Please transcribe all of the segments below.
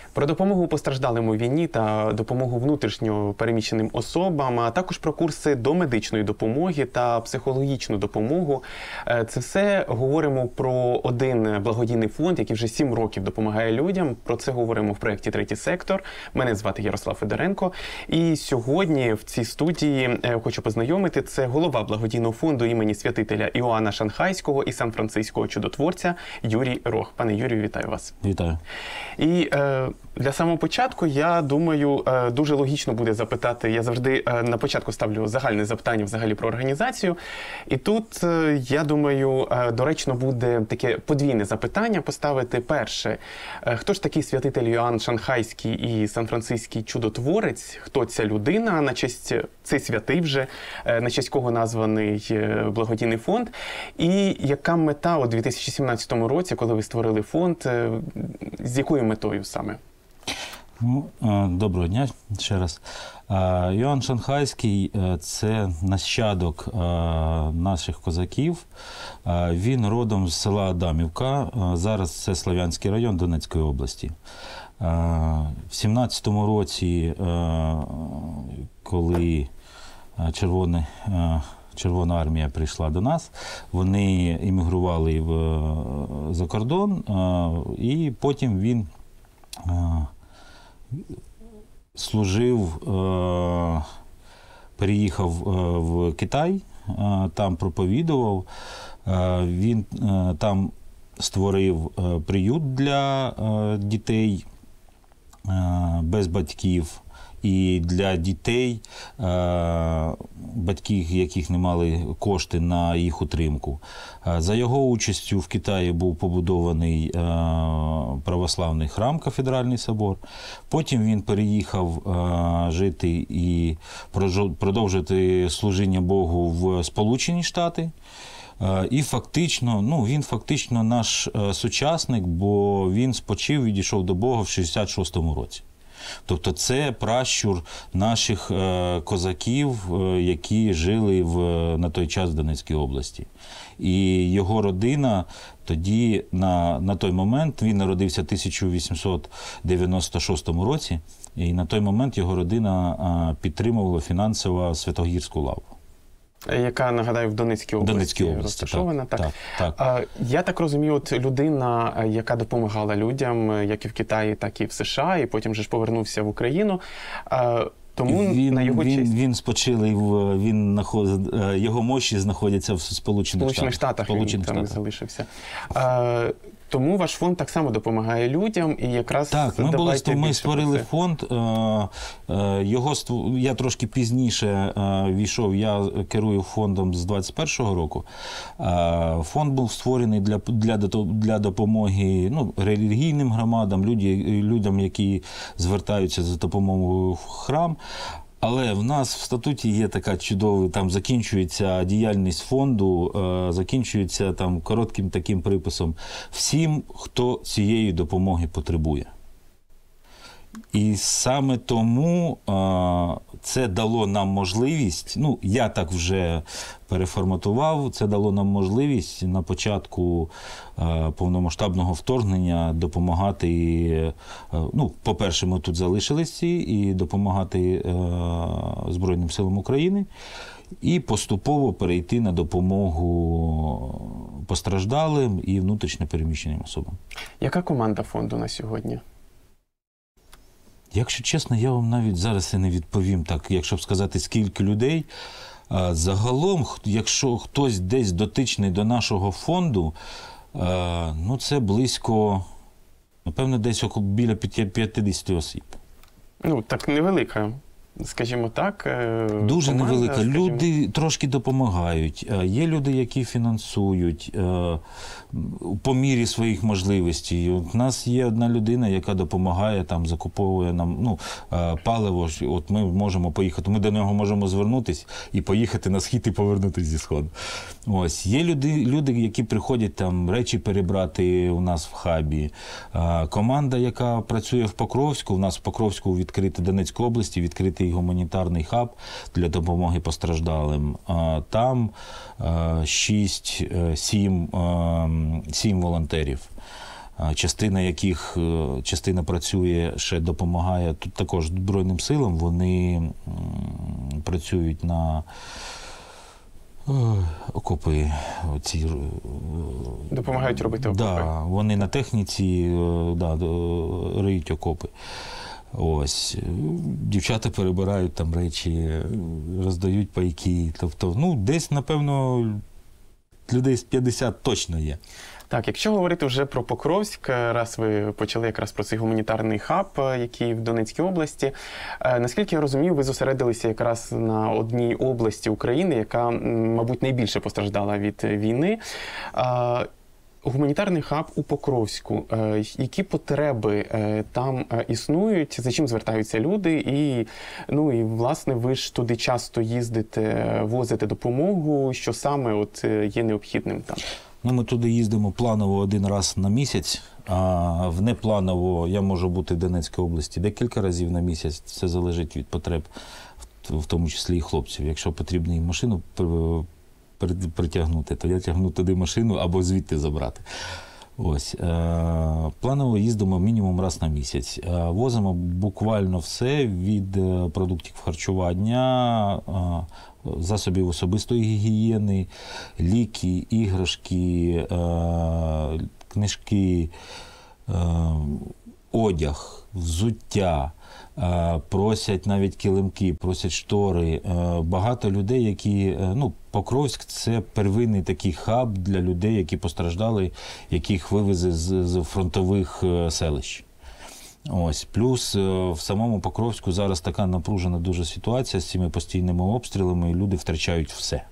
Про допомогу постраждалим у війні та допомогу внутрішньо переміщеним особам, а також про курси домедичної допомоги та психологічну допомогу. Це все говоримо про один благодійний фонд, який вже 7 років допомагає людям. Про це говоримо в проєкті «Третій сектор». Мене звати Ярослав Федоренко. І сьогодні в цій студії хочу познайомити, це голова благодійного фонду імені святителя Іоанна Шанхайського і Сан-Франциського чудотворця Юрій Рох. Пане Юрію, вітаю вас. Вітаю. І для самого початку, я думаю, дуже логічно буде запитати, я завжди на початку ставлю загальне запитання взагалі про організацію. І тут, я думаю, доречно буде таке подвійне запитання поставити. Перше, хто ж такий святитель Іоанн Шанхайський і Сан-Франциський чудотворець? Хто ця людина, на честь, цей святий вже, на честь кого названий благодійний фонд? І яка мета у 2017 році, коли ви створили фонд, з якою метою саме? Доброго дня ще раз. Іоанн Шанхайський – це нащадок наших козаків. Він родом з села Адамівка, зараз це Слов'янський район Донецької області. В 17-му році, коли Червона армія прийшла до нас, вони іммігрували за кордон, і потім він служив, переїхав в Китай, там проповідував, він там створив приют для дітей без батьків і для дітей, батьків, яких не мали кошти на їх утримку. За його участю в Китаї був побудований православний храм, кафедральний собор. Потім він переїхав жити і продовжити служіння Богу в Сполучені Штати. І фактично, він фактично наш сучасник, бо він спочив, відійшов до Бога в 66-му році. Тобто це пращур наших козаків, які жили на той час в Донецькій області. І його родина тоді, на той момент, він народився в 1896 році, і на той момент його родина підтримувала фінансово Святогірську лаву. Яка, нагадаю, в Донецькій області розташована. Так. Я так розумію, от людина, яка допомагала людям, як і в Китаї, так і в США, і потім же ж повернувся в Україну. Тому на його честь... Він спочилий, його мощі знаходяться в Сполучених Штатах. Він там залишився. Тому ваш фонд так само допомагає людям, і якраз так, ми створили фонд. Я трошки пізніше війшов, я керую фондом з 21-го року. Фонд був створений для допомоги релігійним громадам, людям, які звертаються за допомогою в храм. Але в нас в статуті є така чудова, там закінчується діяльність фонду, закінчується там коротким таким приписом всім, хто цієї допомоги потребує. І саме тому це дало нам можливість, я так вже переформатував, це дало нам можливість на початку повномасштабного вторгнення допомагати, по-перше, ми тут залишились і допомагати Збройним силам України, і поступово перейти на допомогу постраждалим і внутрішньо переміщеним особам. Яка команда фонду на сьогодні? Якщо чесно, я вам навіть зараз і не відповім так, якщо б сказати, скільки людей. Загалом, якщо хтось десь дотичний до нашого фонду, це близько, напевно, десь біля 50 осіб. Так невелика, скажімо так. Дуже невелика. Люди трошки допомагають. Є люди, які фінансують по мірі своїх можливостей. У нас є одна людина, яка допомагає, закуповує нам паливо. От ми можемо поїхати, ми до нього можемо звернутися і поїхати на схід і повернутися зі сходу. Ось. Є люди, які приходять речі перебрати у нас в хабі. Команда, яка працює в Покровську, у нас в Покровську відкрита Донецької області, відкритий гуманітарний хаб для допомоги постраждалим. Там 7 волонтерів. частина працює, ще допомагає тут також Збройним силам, вони працюють на окопи. Допомагають робити окопи. Да, вони на техніці риють окопи. Ось. Дівчата перебирають там речі, роздають пайки. Тобто, десь, напевно, людей з 50 точно є. Так, якщо говорити вже про Покровськ, раз ви почали якраз про цей гуманітарний хаб, який в Донецькій області, наскільки я розумію, ви зосередилися якраз на одній області України, яка, мабуть, найбільше постраждала від війни. Гуманітарний хаб у Покровську. Які потреби там існують, за чим звертаються люди? І, власне, ви ж туди часто їздите, возите допомогу. Що саме є необхідним там? Ми туди їздимо планово один раз на місяць, а внепланово я можу бути в Донецькій області декілька разів на місяць. Це залежить від потреб, в тому числі і хлопців. Якщо потрібно їм машину притягнути, то я тягну туди машину або звідти забрати. Ось. Планово їздимо мінімум раз на місяць. Возимо буквально все від продуктів харчування, засобів особистої гігієни, ліки, іграшки, книжки, одяг, взуття. Просять навіть килимки, просять штори. Багато людей, які... Покровськ – це первинний такий хаб для людей, які постраждали, яких вивезли з фронтових селищ. Ось. Плюс в самому Покровську зараз така напружена дуже ситуація з цими постійними обстрілами, і люди втрачають все.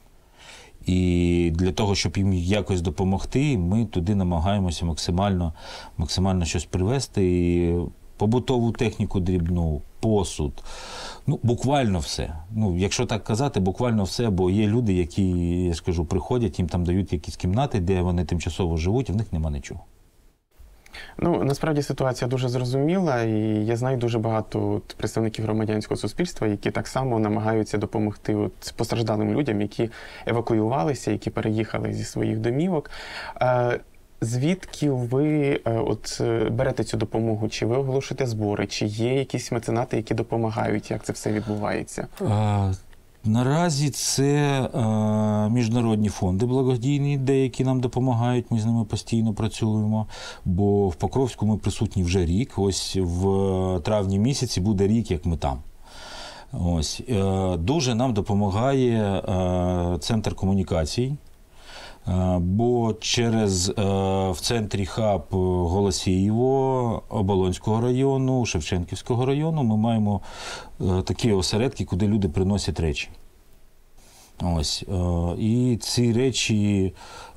І для того, щоб їм якось допомогти, ми туди намагаємося максимально щось привезти. І побутову техніку дрібну, посуд, буквально все. Якщо так казати, буквально все, бо є люди, які, я скажу, приходять, їм там дають якісь кімнати, де вони тимчасово живуть, і в них нема нічого. Насправді ситуація дуже зрозуміла, і я знаю дуже багато представників громадянського суспільства, які так само намагаються допомогти постраждалим людям, які евакуювалися, які переїхали зі своїх домівок. Звідки ви берете цю допомогу? Чи ви оголошуєте збори? Чи є якісь меценати, які допомагають? Як це все відбувається? Наразі це міжнародні фонди благодійні, деякі нам допомагають, ми з ними постійно працюємо, бо в Покровську ми присутні вже рік, ось в травні місяці буде рік, як ми там. Ось. Дуже нам допомагає Центр комунікацій, бо в центрі хаб Голосіїво, Оболонського району, Шевченківського району ми маємо такі осередки, куди люди приносять речі. Ось. І ці речі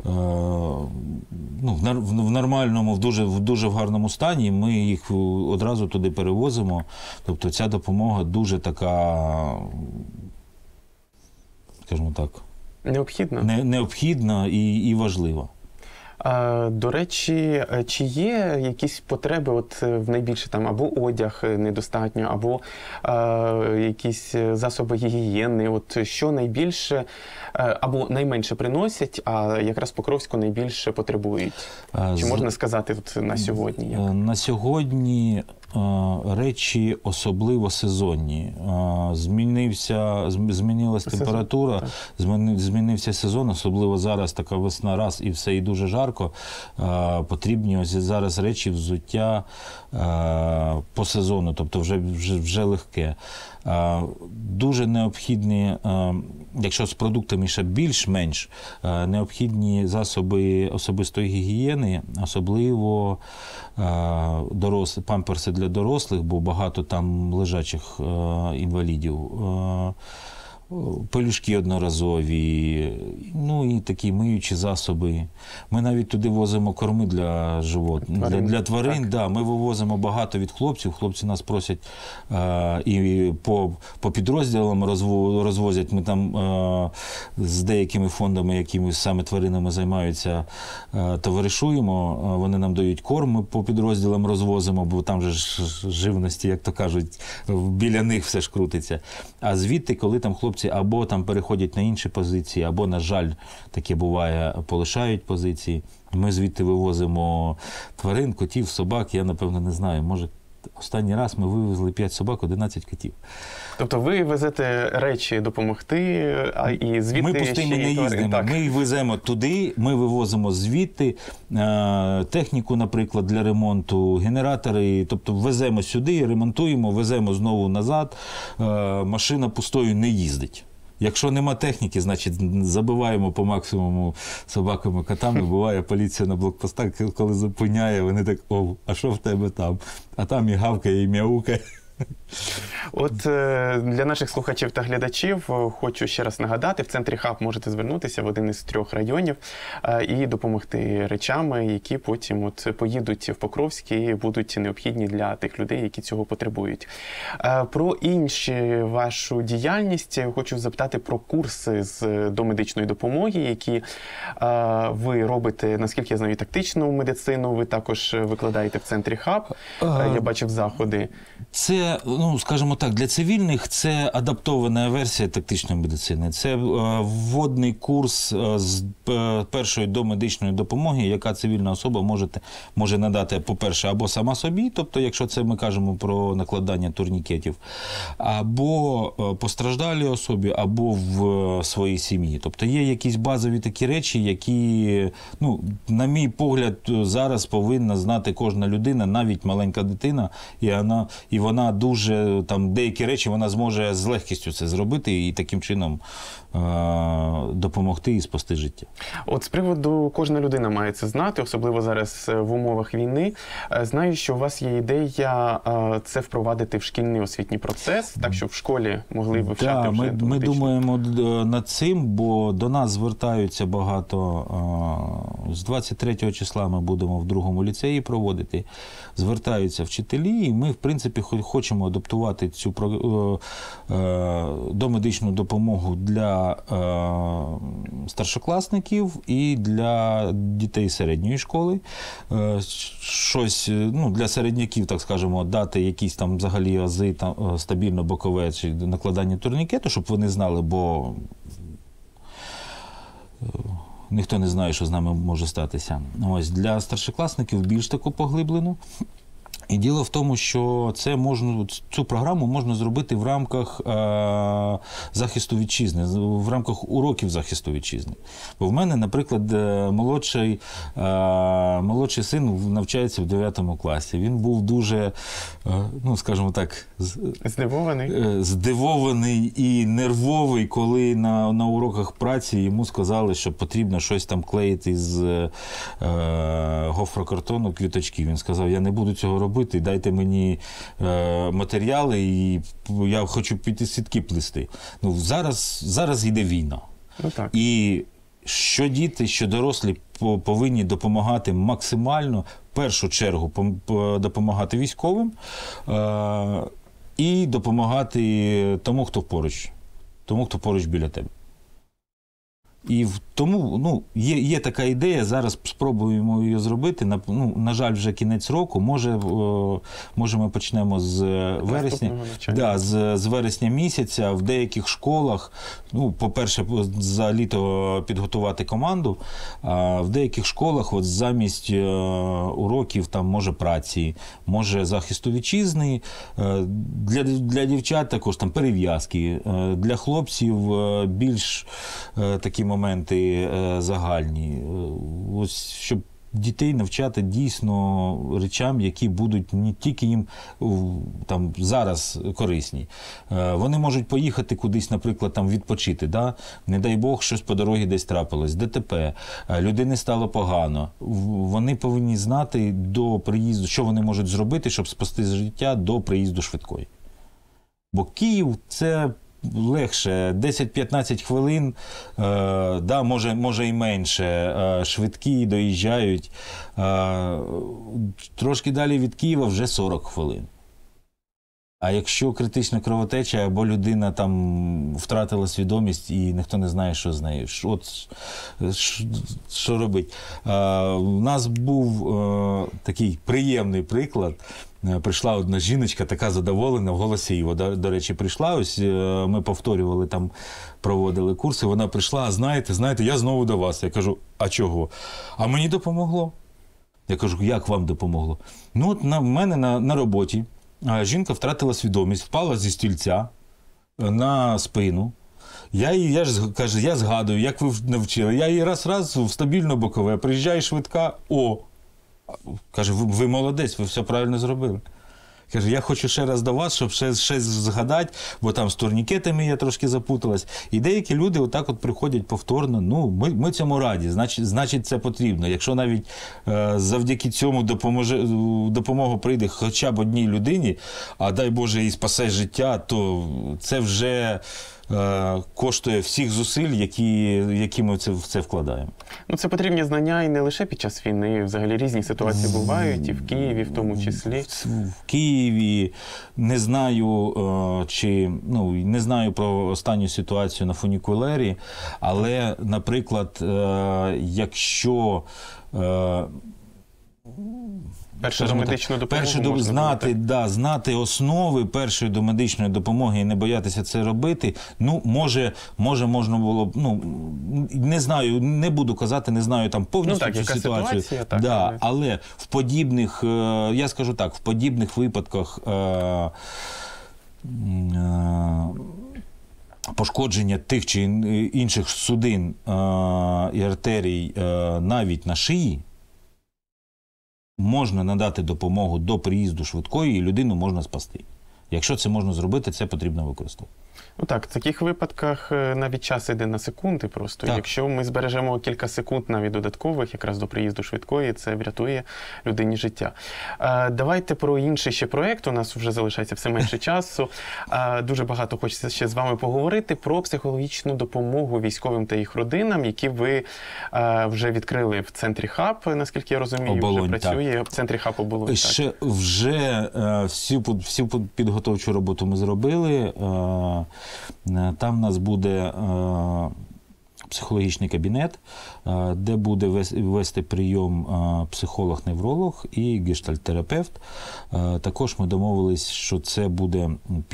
в нормальному, в дуже гарному стані, ми їх одразу туди перевозимо. Тобто ця допомога дуже така, скажімо так, необхідна і важлива. До речі, чи є якісь потреби в найбільше там або одяг недостатньо, або якісь засоби гігієни, що найбільше або найменше приносять, а якраз Покровську найбільше потребують? Чи можна сказати на сьогодні? На сьогодні речі особливо сезонні. Змінилась температура, змінився сезон, особливо зараз така весна, раз і все, і дуже жарко. Потрібні ось зараз речі, взуття по сезону, тобто вже легке. Дуже необхідні, якщо з продуктами ще більш-менш, необхідні засоби особистої гігієни, особливо памперси для дорослих, бо багато там лежачих інвалідів, пелюшки одноразові, і такі миючі засоби. Ми навіть туди возимо корми для для тварин. Да, ми вивозимо багато від хлопців. Хлопці нас просять і по підрозділам розвозять. Ми там з деякими фондами, якими саме тваринами займаються, товаришуємо. Вони нам дають корм, ми по підрозділам розвозимо, бо там же живності, як то кажуть, біля них все ж крутиться. А звідти, коли там хлопці хлопці або там переходять на інші позиції, або, на жаль, таке буває, полишають позиції. Ми звідти вивозимо тварин, котів, собак, я, напевно, не знаю, може, останній раз ми вивезли 5 собак, 11 котів. Тобто ви везете речі допомогти, а і звідти ми пустими не їздимо. Так. Ми їх веземо туди, ми вивозимо звідти техніку, наприклад, для ремонту, генератори. Тобто веземо сюди, ремонтуємо, веземо знову назад. Машина пустою не їздить. Якщо нема техніки, значить забиваємо по максимуму собаками, котами. Буває, поліція на блокпостах, коли зупиняє, вони так: о, а що в тебе там? А там і гавкає, і мяукає. От для наших слухачів та глядачів хочу ще раз нагадати, в центрі ХАП можете звернутися в один із 3 районів і допомогти речами, які потім от поїдуть в Покровськ і будуть необхідні для тих людей, які цього потребують. Про іншу вашу діяльність хочу запитати про курси з домедичної допомоги, які ви робите, наскільки я знаю, тактичну медицину, ви також викладаєте в центрі ХАП, я бачив заходи. Це, ну, скажімо так, для цивільних це адаптована версія тактичної медицини. Це вводний курс з першої домедичної допомоги, яка цивільна особа може надати, по-перше, або сама собі, тобто, якщо це ми кажемо про накладання турнікетів, або постраждалій особі, або в своїй сім'ї. Тобто є якісь базові такі речі, які, ну, на мій погляд, зараз повинна знати кожна людина, навіть маленька дитина, і вона дуже, там, деякі речі вона зможе з легкістю це зробити і таким чином допомогти і спасти життя. От з приводу кожна людина має це знати, особливо зараз в умовах війни. Знаю, що у вас є ідея це впровадити в шкільний освітній процес, так, щоб в школі могли вивчати вже домедичну. Ми думаємо над цим, бо до нас звертаються багато. З 23 числа ми будемо в 2-му ліцеї проводити. Звертаються вчителі, і ми, в принципі, хочемо адаптувати цю домедичну допомогу для старшокласників і для дітей середньої школи. Щось, ну, для середняків, так скажемо, дати якісь там взагалі ази, там, стабільно бокове чи накладання турнікету, щоб вони знали, бо ніхто не знає, що з нами може статися. Ось, для старшокласників більш таку поглиблену. І діло в тому, що цю програму можна зробити в рамках захисту вітчизни, в рамках уроків захисту вітчизни. Бо в мене, наприклад, молодший син навчається в 9 класі. Він був дуже, ну, скажімо так, здивований і нервовий, коли на уроках праці йому сказали, що потрібно щось там клеїти з гофрокартону, квіточки. Він сказав: я не буду цього робити. Дайте мені матеріали, і я хочу піти сітки плести. Ну, зараз йде війна. Ну, так. І що діти, що дорослі повинні допомагати максимально, в першу чергу допомагати військовим і допомагати тому, хто поруч біля тебе. І тому, ну, є така ідея, зараз спробуємо її зробити. На жаль, вже кінець року. Може ми почнемо з вересня. З вересня місяця. В деяких школах, ну, по-перше, за літо підготувати команду, а в деяких школах от замість уроків там, може праці, може захисту вітчизни, для дівчат також там перев'язки, для хлопців більш такі моменти загальні. Ось, щоб дітей навчати дійсно речам, які будуть не тільки їм там зараз корисні. Вони можуть поїхати кудись, наприклад, там відпочити, да? Не дай Бог, щось по дорозі десь трапилось, ДТП, людині стало погано. Вони повинні знати до приїзду, що вони можуть зробити, щоб спасти життя до приїзду швидкої. Бо Київ – це легше, 10-15 хвилин, да, може і менше, швидкі доїжджають, трошки далі від Києва вже 40 хвилин. А якщо критична кровотеча, або людина там втратила свідомість і ніхто не знає, що з нею, що робить? У нас був такий приємний приклад. Прийшла одна жіночка, така задоволена, в голосі його, до речі, прийшла. Ось ми повторювали, там проводили курси, вона прийшла, знаєте, я знову до вас. Я кажу, а чого? А мені допомогло. Я кажу, як вам допомогло? Ну, от в мене на роботі жінка втратила свідомість, впала зі стільця на спину. Я згадую, як ви навчили. Я її раз в стабільно бокове, приїжджає швидка, каже, ви молодець, ви все правильно зробили. Каже, я хочу ще раз до вас, щоб ще згадати, бо там з турнікетами я трошки запуталась. І деякі люди отак от приходять повторно, ми цьому раді, значить це потрібно. Якщо навіть завдяки цьому допомога прийде хоча б одній людині, а дай Боже і спасе життя, то це вже коштує всіх зусиль, які ми в це вкладаємо. Ну, це потрібні знання і не лише під час війни. Взагалі різні ситуації бувають, і в Києві в тому числі. В Києві не знаю, не знаю про останню ситуацію на фунікулері, але, наприклад, якщо Першу домедичну допомогу знати основи першої домедичної допомоги і не боятися це робити, може можна було б, не знаю, не буду казати, не знаю там повністю цю ситуацію. Але в подібних, я скажу так, в подібних випадках пошкодження тих чи інших судин і артерій навіть на шиї, можна надати допомогу до приїзду швидкої, і людину можна спасти. Якщо це можна зробити, це потрібно використовувати. Ну так, в таких випадках навіть час йде на секунди просто. Так. Якщо ми збережемо кілька секунд навіть додаткових, якраз до приїзду швидкої, це врятує людині життя. Давайте про інший ще проєкт. У нас вже залишається все менше часу. Дуже багато хочеться ще з вами поговорити про психологічну допомогу військовим та їх родинам, які ви вже відкрили в центрі ХАП, наскільки я розумію, Оболонь, вже працює так. в центрі ХАП Оболонь. Вже всю підготовчу роботу ми зробили. Там у нас буде психологічний кабінет, де буде вести прийом психолог-невролог і гештальт-терапевт. Також ми домовились, що це буде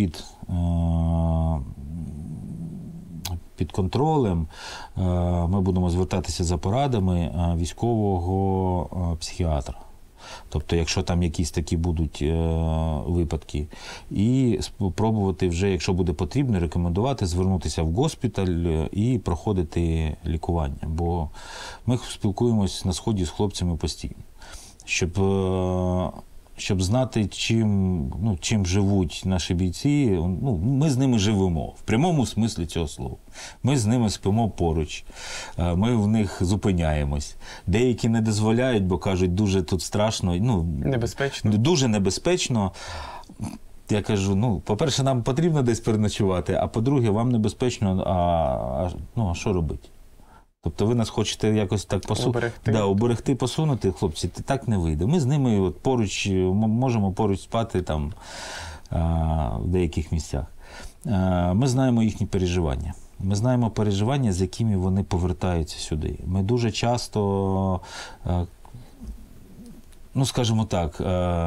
під контролем. Ми будемо звертатися за порадами військового психіатра. Тобто, якщо там якісь такі будуть випадки, і спробувати вже, якщо буде потрібно, рекомендувати звернутися в госпіталь і проходити лікування. Бо ми спілкуємось на Сході з хлопцями постійно, щоб знати, чим живуть наші бійці. Ми з ними живемо, в прямому смислі цього слова. Ми з ними спимо поруч, ми в них зупиняємось. Деякі не дозволяють, бо кажуть, дуже тут страшно. Небезпечно. Дуже небезпечно. Я кажу, по-перше, нам потрібно десь переночувати, а по-друге, вам небезпечно, а що робити? Тобто ви нас хочете якось так уберегти, посунути, хлопці, так не вийде. Ми з ними поруч, можемо поруч спати там в деяких місцях. Ми знаємо їхні переживання. Ми знаємо переживання, з якими вони повертаються сюди. Ми дуже часто, скажімо так,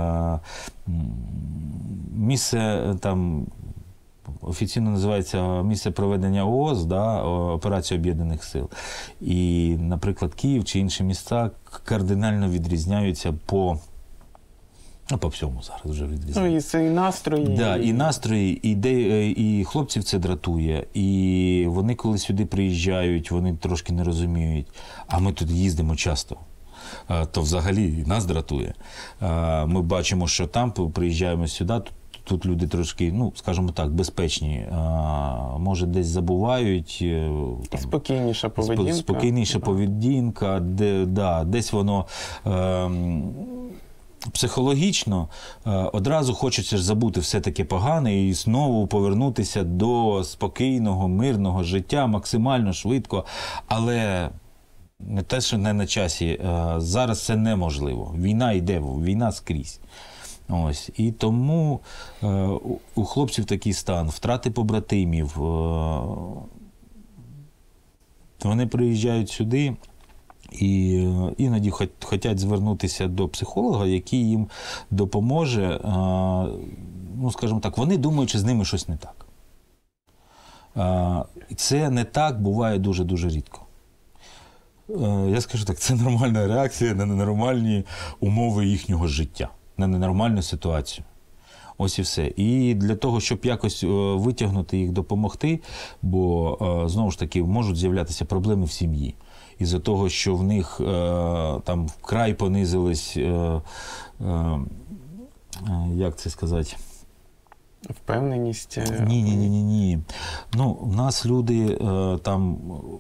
місце там, офіційно називається місце проведення ООС, Операції Об'єднаних Сил. І, наприклад, Київ чи інші міста кардинально відрізняються по всьому зараз вже відрізняються. І настрої. І настрої, і хлопців це дратує. І вони, коли сюди приїжджають, вони трошки не розуміють. А ми тут їздимо часто. То взагалі нас дратує. Ми бачимо, що там, приїжджаємо сюди, тут люди трошки, скажімо так, безпечні. Може, десь забувають. Спокійніша поведінка. Десь воно психологічно одразу хочеться ж забути все таке погане і знову повернутися до спокійного, мирного життя максимально швидко. Але не те, що не на часі. Зараз це неможливо. Війна йде, війна скрізь. Ось. І тому у хлопців такий стан, втрати побратимів. Вони приїжджають сюди і іноді хочуть звернутися до психолога, який їм допоможе. Ну, скажімо так, вони думають, що з ними щось не так. Це не так буває дуже-дуже рідко. Я скажу так, це нормальна реакція на ненормальні умови їхнього життя, на ненормальну ситуацію. Ось і все. І для того, щоб якось витягнути їх, допомогти, бо, знову ж таки, можуть з'являтися проблеми в сім'ї. Із-за того, що в них там вкрай понизились, як це сказати? Впевненість? Ні. Ну, в нас люди там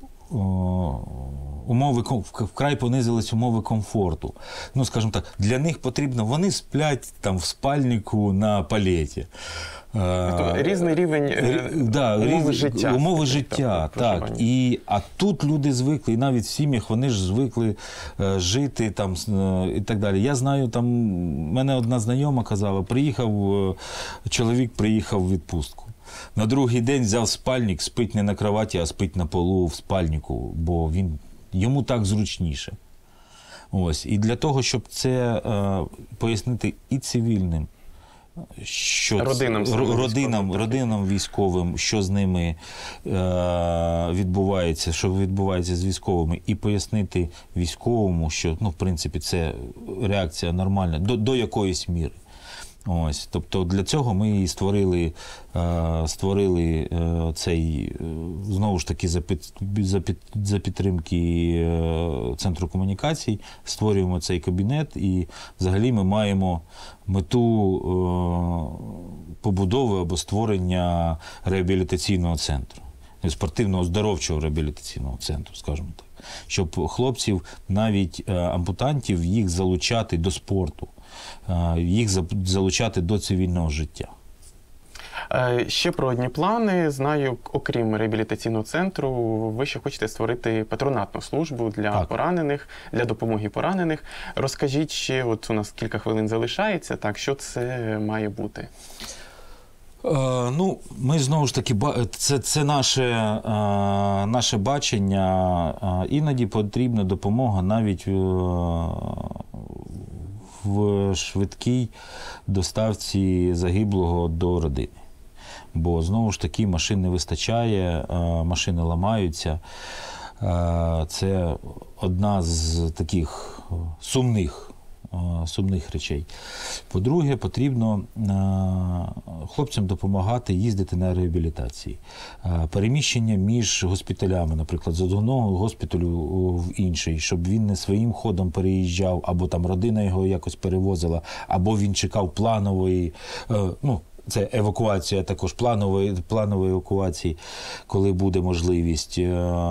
вкрай понизились умови комфорту. Ну, скажімо так, для них потрібно, вони сплять там в спальнику на палеті. Різний рівень умови життя. Умови життя, так. А тут люди звикли, і навіть в сім'ях вони ж звикли жити там і так далі. Я знаю, там, мене одна знайома казала, чоловік приїхав в відпустку. На другий день взяв спальник, спить не на кроваті, а спить на полу в спальнику, бо йому так зручніше. Ось. І для того, щоб це пояснити і цивільним, що родинам військовим, що з ними відбувається, що відбувається з військовими, і пояснити військовому, що, ну, в принципі, це реакція нормальна, до якоїсь міри. Ось, тобто для цього ми і створили цей, знову ж таки, за підтримки Центру комунікацій, створюємо цей кабінет, і взагалі ми маємо мету побудови або створення реабілітаційного центру, спортивно-оздоровчого реабілітаційного центру, скажімо так, щоб хлопців, навіть ампутантів, їх залучати до спорту, їх залучати до цивільного життя. Ще про одні плани. Знаю, окрім реабілітаційного центру, ви ще хочете створити патронатну службу для поранених, для допомоги поранених. Розкажіть ще, от у нас кілька хвилин залишається, так, що це має бути? Ну, ми знову ж таки, це наше бачення. Іноді потрібна допомога навіть в швидкій доставці загиблого до родини. Бо, знову ж таки, машин не вистачає, машини ламаються. Це одна з таких сумних речей. По-друге, потрібно хлопцям допомагати їздити на реабілітації. Переміщення між госпіталями, наприклад, з одного госпіталю в інший, щоб він не своїм ходом переїжджав, або там родина його якось перевозила, або він чекав планової, це евакуація, також планової евакуації, коли буде можливість.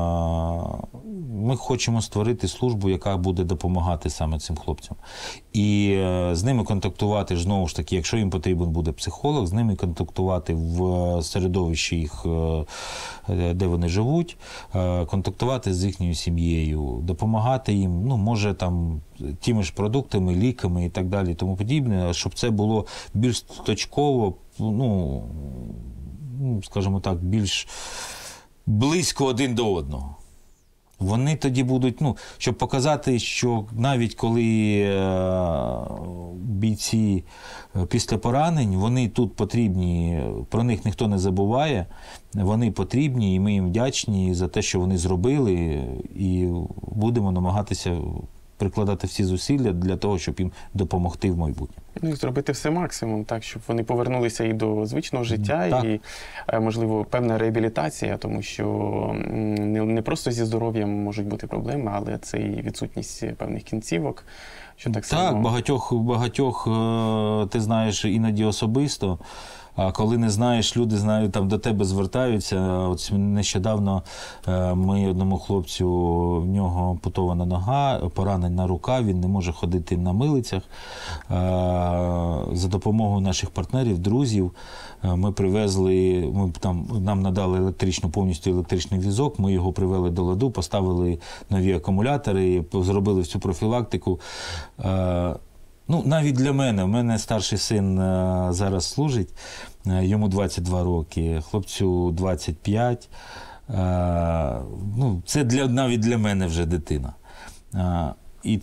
Ми хочемо створити службу, яка буде допомагати саме цим хлопцям. І з ними контактувати, знову ж таки, якщо їм потрібен буде психолог, з ними контактувати в середовищі їх, де вони живуть, контактувати з їхньою сім'єю, допомагати їм, може там тими ж продуктами, ліками і так далі, тому подібне, щоб це було більш точково, скажімо так, більш близько один до одного. Вони тоді будуть, щоб показати, що навіть коли бійці після поранень, вони тут потрібні, про них ніхто не забуває, вони потрібні, і ми їм вдячні за те, що вони зробили, і будемо намагатися прикладати всі зусилля для того, щоб їм допомогти в майбутньому. І зробити все максимум, так, щоб вони повернулися і до звичного життя, так. І, можливо, певна реабілітація, тому що не просто зі здоров'ям можуть бути проблеми, але це і відсутність певних кінцівок. Що так само... багатьох ти знаєш іноді особисто, а коли не знаєш, люди знають, там до тебе звертаються. От нещодавно ми одному хлопцю, в нього ампутована нога, поранена рука, він не може ходити на милицях. За допомогою наших партнерів, друзів, ми привезли, нам надали повністю електричний візок, ми його привели до ладу, поставили нові акумулятори, зробили всю профілактику. Ну, навіть для мене. У мене старший син зараз служить, йому 22 роки, хлопцю 25. Ну, це навіть для мене вже дитина. І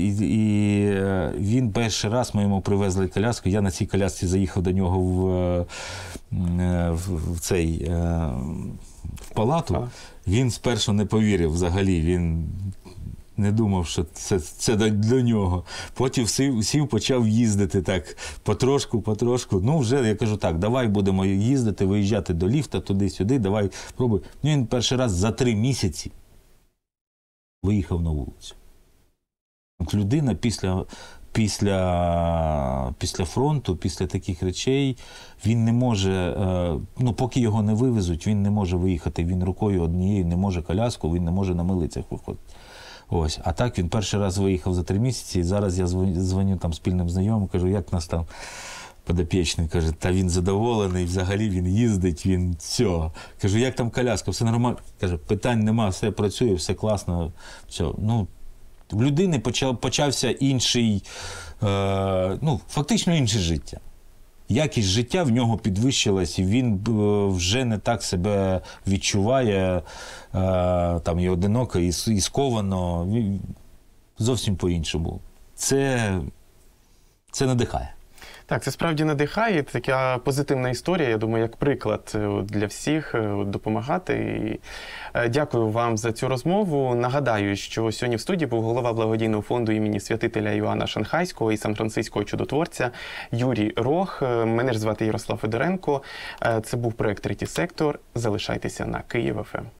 він перший раз, ми йому привезли коляску, я на цій колясці заїхав до нього в палату. Він спершу не повірив взагалі, він не думав, що це до нього. Потім сів, почав їздити так потрошку. Ну, вже, я кажу, так, давай будемо їздити, виїжджати до ліфта, туди-сюди, давай пробуй. Ну, він перший раз за 3 місяці виїхав на вулицю. От людина після фронту, після таких речей, він не може, ну, поки його не вивезуть, він не може виїхати. Він рукою однією не може коляску, він не може на милицях виходити. Ось. А так він перший раз виїхав за 3 місяці, і зараз я дзвоню там спільним знайомим, кажу, як нас там подопічний, каже, та він задоволений, взагалі він їздить, він все. Кажу, як там коляска, все нормально? Каже, питань нема, все працює, все класно, все. Ну, в людини почався інший, ну, фактично інше життя. Якість життя в нього підвищилась, і він вже не так себе відчуває, там, і одиноко, і сковано, зовсім по-іншому. Це надихає. Так, це справді надихає, така позитивна історія, я думаю, як приклад для всіх допомагати. І дякую вам за цю розмову. Нагадаю, що сьогодні в студії був голова благодійного фонду імені святителя Іоанна Шанхайського і Сан-Франциського чудотворця Юрій Рох. Мене ж звати Ярослав Федоренко. Це був проект «Третій сектор». Залишайтеся на Київ ФМ.